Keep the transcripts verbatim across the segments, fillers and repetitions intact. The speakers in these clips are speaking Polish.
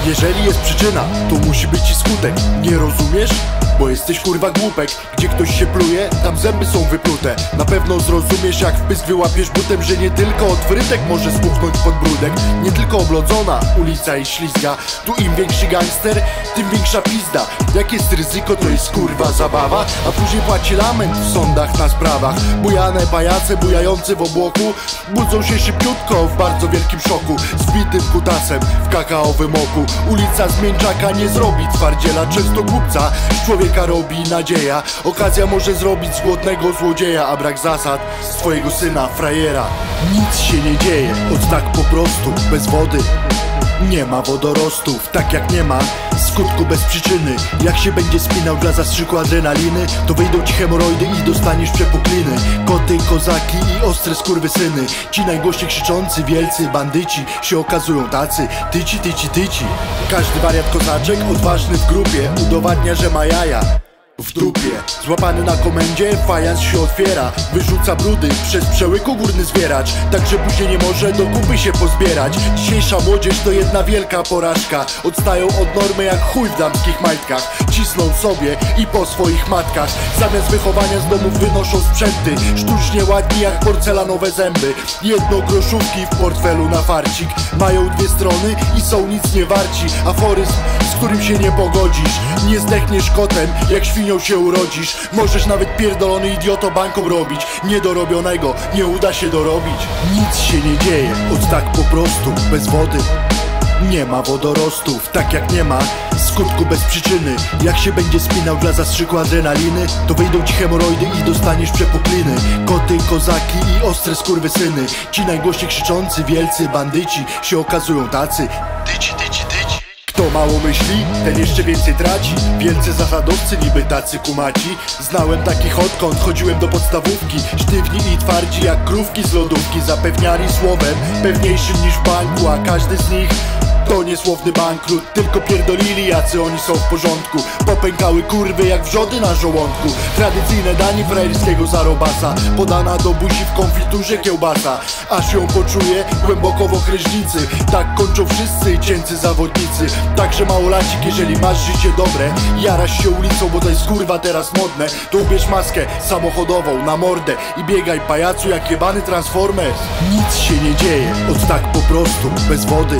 Jeżeli jest przyczyna, to musi być i skutek. Nie rozumiesz? Bo jesteś kurwa głupek. Gdzie ktoś się pluje, tam zęby są wyplute. Na pewno zrozumiesz, jak w pysk wyłapiesz butem, że nie tylko od wrytek może spuchnąć podbródek. Nie tylko oblodzona ulica i ślizga. Tu im większy gangster, tym większa pizda. Jak jest ryzyko, to jest kurwa zabawa. A później płaci lament w sądach na sprawach. Bujane pajace, bujający w obłoku, budzą się szybciutko w bardzo wielkim szoku. Zbitym kutasem w kakaowym oku. Ulica z mięczaka nie zrobi twardziela. Często głupca z człowieka robi nadzieja. Okazja może zrobić z głodnego złodzieja, a brak zasad z twojego syna frajera. Nic się nie dzieje, od tak po prostu, bez wody nie ma wodorostów, tak jak nie ma skutku bez przyczyny. Jak się będzie spinał dla zastrzyku adrenaliny, to wyjdą ci hemoroidy i dostaniesz przepukliny. Koty, kozaki i ostre skurwysyny. Ci najgłośniej krzyczący, wielcy bandyci się okazują tacy tyci, tyci, tyci. Każdy wariat kozaczek, odważny w grupie, udowadnia, że ma jaja w dupie. Złapany na komendzie, fajans się otwiera. Wyrzuca brudy przez przełyku górny zwieracz. Tak, że później nie może do kupy się pozbierać. Dzisiejsza młodzież to jedna wielka porażka. Odstają od normy jak chuj w damskich majtkach. Cisną sobie i po swoich matkach. Zamiast wychowania z domów wynoszą sprzęty. Sztucznie ładni jak porcelanowe zęby. Jedno groszówki w portfelu na farcik. Mają dwie strony i są nic nie warci. Aforyzm, z którym się nie pogodzisz. Nie zdechniesz kotem, jak świnią się urodzisz. Możesz nawet pierdolony idioto bankom robić. Niedorobionego nie uda się dorobić. Nic się nie dzieje, od tak po prostu, bez wody nie ma wodorostów, tak jak nie ma skutku bez przyczyny. Jak się będzie spinał dla zastrzyku adrenaliny, to wyjdą ci hemoroidy i dostaniesz przepukliny. Koty, kozaki i ostre skurwysyny. Ci najgłośniej krzyczący, wielcy bandyci się okazują tacy tyci, tyci, tyci. Kto mało myśli, ten jeszcze więcej traci. Wielcy zasadowcy niby tacy kumaci. Znałem takich odkąd chodziłem do podstawówki. Sztywni i twardzi jak krówki z lodówki. Zapewniali słowem pewniejszym niż w banku, a każdy z nich to niesłowny bankrut. Tylko pierdolili, jacy oni są w porządku. Popękały kurwy jak wrzody na żołądku. Tradycyjne danie frajerskiego zarobasa, podana do buzi w konfiturze kiełbasa. Aż ją poczuje głęboko w okreśnicy. Tak kończą wszyscy cięcy zawodnicy. Także małolacik, jeżeli masz życie dobre, jarasz się ulicą, bo to jest kurwa teraz modne, to ubierz maskę samochodową na mordę i biegaj pajacu jak jebany transformer. Nic się nie dzieje, od tak po prostu, bez wody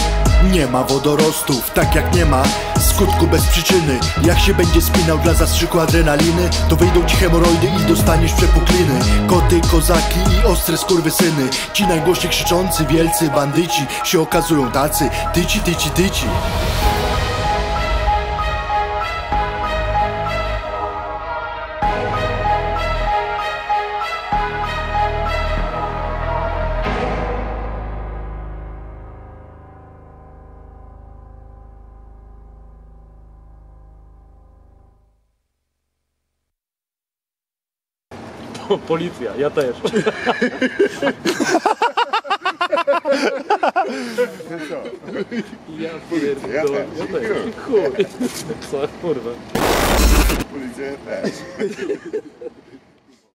nie ma wodorostów, tak jak nie ma skutku bez przyczyny. Jak się będzie spinał dla zastrzyku adrenaliny, to wyjdą ci hemoroidy i dostaniesz przepukliny. Koty, kozaki i ostre skurwysyny. Ci najgłośniej krzyczący, wielcy bandyci się okazują tacy tyci, tyci, tyci. O, policja, ja też. Ja pierdolę, ja też. Chuj. Co, kurwa. Policja, ja też.